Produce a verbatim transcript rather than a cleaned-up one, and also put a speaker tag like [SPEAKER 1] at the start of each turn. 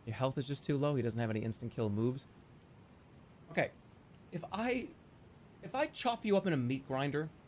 [SPEAKER 1] Your health is just too low. He doesn't have any instant kill moves. Okay, if I if I chop you up in a meat grinder